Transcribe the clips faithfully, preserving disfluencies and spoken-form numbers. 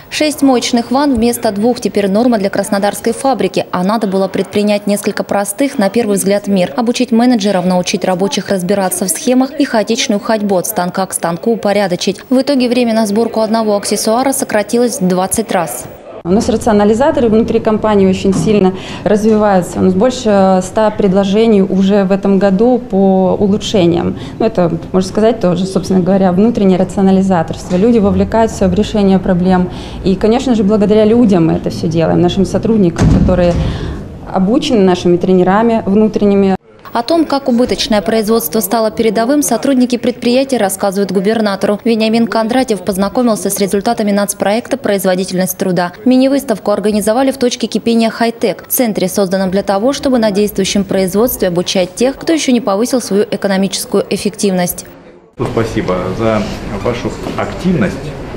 Шесть моечных ванн вместо двух теперь норма для краснодарской фабрики, а надо было предпринять несколько простых, на первый взгляд, мер. Обучить менеджеров, научить рабочих разбираться в схемах и хаотичную ходьбу от станка к станку упорядочить. В итоге время на сборку одного аксессуара сократилось в двадцать раз. У нас рационализаторы внутри компании очень сильно развиваются. У нас больше ста предложений уже в этом году по улучшениям. Ну, это, можно сказать, тоже, собственно говоря, внутреннее рационализаторство. Люди вовлекаются в решение проблем. И, конечно же, благодаря людям мы это все делаем, нашим сотрудникам, которые обучены нашими тренерами внутренними. О том, как убыточное производство стало передовым, сотрудники предприятия рассказывают губернатору. Вениамин Кондратьев познакомился с результатами нацпроекта «Производительность труда». Мини-выставку организовали в точке кипения «Хай-Тек», центре, созданном для того, чтобы на действующем производстве обучать тех, кто еще не повысил свою экономическую эффективность. Спасибо за вашу активность,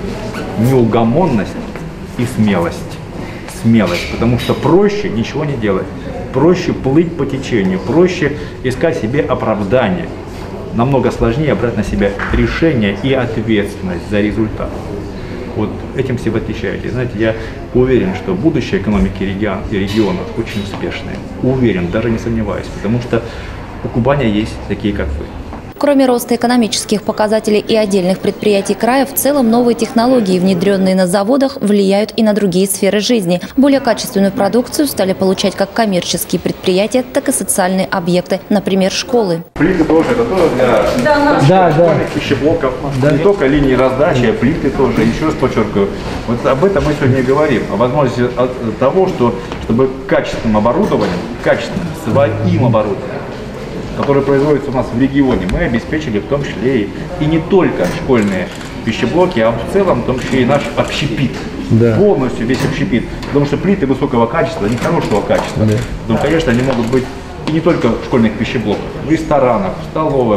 неугомонность и смелость. Смелость, потому что проще ничего не делать. Проще плыть по течению, проще искать себе оправдание. Намного сложнее брать на себя решение и ответственность за результат. Вот этим все вы отличаетесь. Знаете, я уверен, что будущее экономики регион, и регионов очень успешное. Уверен, даже не сомневаюсь, потому что у Кубани есть такие, как вы. Кроме роста экономических показателей и отдельных предприятий края, в целом новые технологии, внедренные на заводах, влияют и на другие сферы жизни. Более качественную продукцию стали получать как коммерческие предприятия, так и социальные объекты, например, школы. Плиты тоже, это тоже для да, да, школьных да. пищеблоков, да. Не только линии раздачи, а плиты тоже. Еще раз подчеркиваю, вот об этом мы сегодня и говорим, о возможности того, что, чтобы качественным оборудованием, качественным своим оборудованием, которые производятся у нас в регионе, мы обеспечили в том числе и, и не только школьные пищеблоки, а в целом в том числе и наш общепит. Да. Полностью весь общепит. Потому что плиты высокого качества, не хорошего качества. Да. Но, конечно, они могут быть и не только в школьных пищеблоках, в ресторанах, в столовых,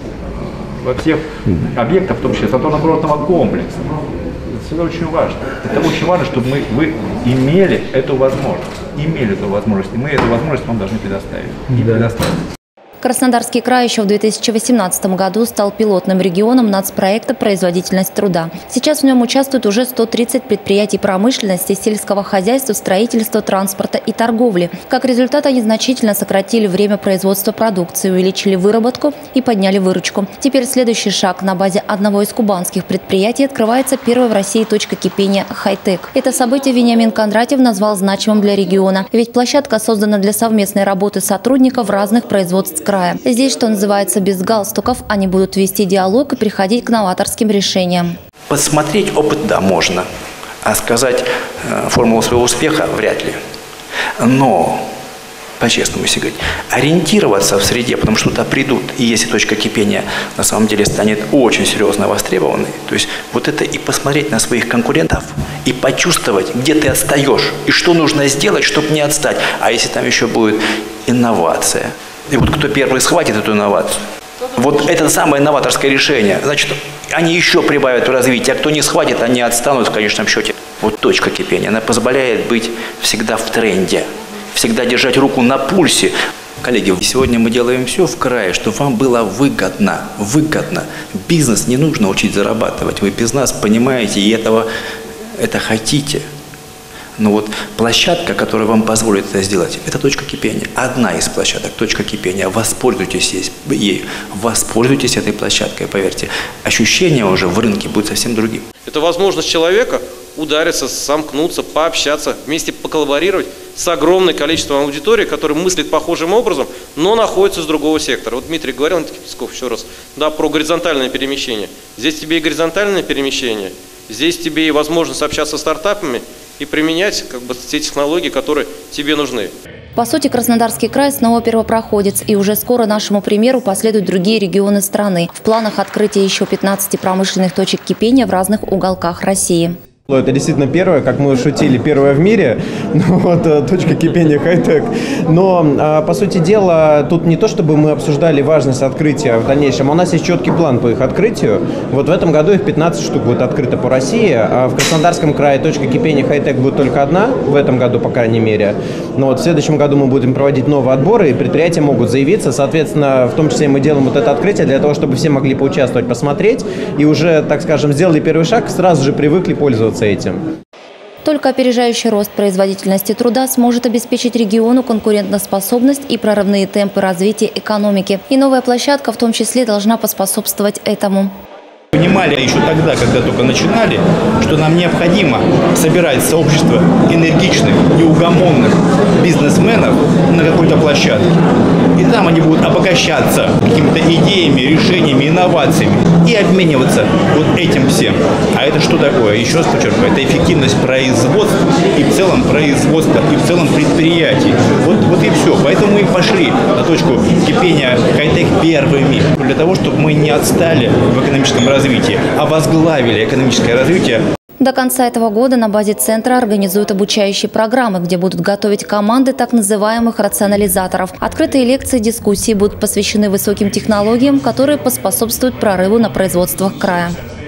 во всех объектах, в том числе санаторно-курортного комплекса. Это очень важно. Это очень важно, чтобы мы, вы имели эту возможность. Имели эту возможность. И мы эту возможность вам должны предоставить. И да. предоставить. Краснодарский край еще в две тысячи восемнадцатом году стал пилотным регионом нацпроекта «Производительность труда». Сейчас в нем участвуют уже сто тридцать предприятий промышленности, сельского хозяйства, строительства, транспорта и торговли. Как результат, они значительно сократили время производства продукции, увеличили выработку и подняли выручку. Теперь следующий шаг. На базе одного из кубанских предприятий открывается первая в России точка кипения «Хай-Тек». Это событие Вениамин Кондратьев назвал значимым для региона. Ведь площадка создана для совместной работы сотрудников разных производств края. Здесь, что называется, без галстуков, они будут вести диалог и приходить к новаторским решениям. Посмотреть опыт, да, можно, а сказать э, формулу своего успеха вряд ли. Но, по-честному, если говорить, ориентироваться в среде, потому что туда придут, и если точка кипения на самом деле станет очень серьезно востребованной, то есть вот это и посмотреть на своих конкурентов, и почувствовать, где ты отстаешь, и что нужно сделать, чтобы не отстать. А если там еще будет инновация, и вот кто первый схватит эту инновацию, вот это самое новаторское решение, значит, они еще прибавят в развитии, а кто не схватит, они отстанут в конечном счете. Вот точка кипения, она позволяет быть всегда в тренде, всегда держать руку на пульсе. Коллеги, сегодня мы делаем все в крае, чтобы вам было выгодно, выгодно. Бизнес не нужно учить зарабатывать, вы без нас понимаете и этого, это хотите. Но вот площадка, которая вам позволит это сделать, это точка кипения. Одна из площадок, точка кипения. Воспользуйтесь ею, воспользуйтесь этой площадкой, поверьте. Ощущение уже в рынке будет совсем другим. Это возможность человека удариться, сомкнуться, пообщаться, вместе поколлаборировать с огромным количеством аудитории, которая мыслит похожим образом, но находится с другого сектора. Вот Дмитрий говорил, Никита Песков, еще раз, да, про горизонтальное перемещение. Здесь тебе и горизонтальное перемещение, здесь тебе и возможность общаться с стартапами, и применять как бы те технологии, которые тебе нужны. По сути, Краснодарский край снова первопроходец, и уже скоро нашему примеру последуют другие регионы страны. В планах открытия еще пятнадцати промышленных точек кипения в разных уголках России. Это действительно первое, как мы шутили, первое в мире, ну, вот, точка кипения «Хай-Тек». Но, по сути дела, тут не то, чтобы мы обсуждали важность открытия в дальнейшем, у нас есть четкий план по их открытию. Вот в этом году их пятнадцать штук будет открыто по России, а в Краснодарском крае точка кипения «Хай-Тек» будет только одна, в этом году, по крайней мере. Но вот в следующем году мы будем проводить новые отборы, и предприятия могут заявиться. Соответственно, в том числе мы делаем вот это открытие для того, чтобы все могли поучаствовать, посмотреть, и уже, так скажем, сделали первый шаг, сразу же привыкли пользоваться этим. Только опережающий рост производительности труда сможет обеспечить региону конкурентоспособность и прорывные темпы развития экономики. И новая площадка в том числе должна поспособствовать этому. Понимали еще тогда, когда только начинали, что нам необходимо собирать сообщество энергичных, неугомонных бизнесменов на какой-то площадке. И там они будут обогащаться какими-то идеями, решениями, инновациями и обмениваться вот этим всем. А это что такое? Еще раз подчеркиваю, это эффективность производства и в целом производства, и в целом предприятий. Вот, вот и все. Поэтому мы пошли на точку кипения хай-тек первыми. Для того, чтобы мы не отстали в экономическом развитии, а возглавили экономическое развитие. До конца этого года на базе центра организуют обучающие программы, где будут готовить команды так называемых рационализаторов. Открытые лекции и дискуссии будут посвящены высоким технологиям, которые поспособствуют прорыву на производствах края.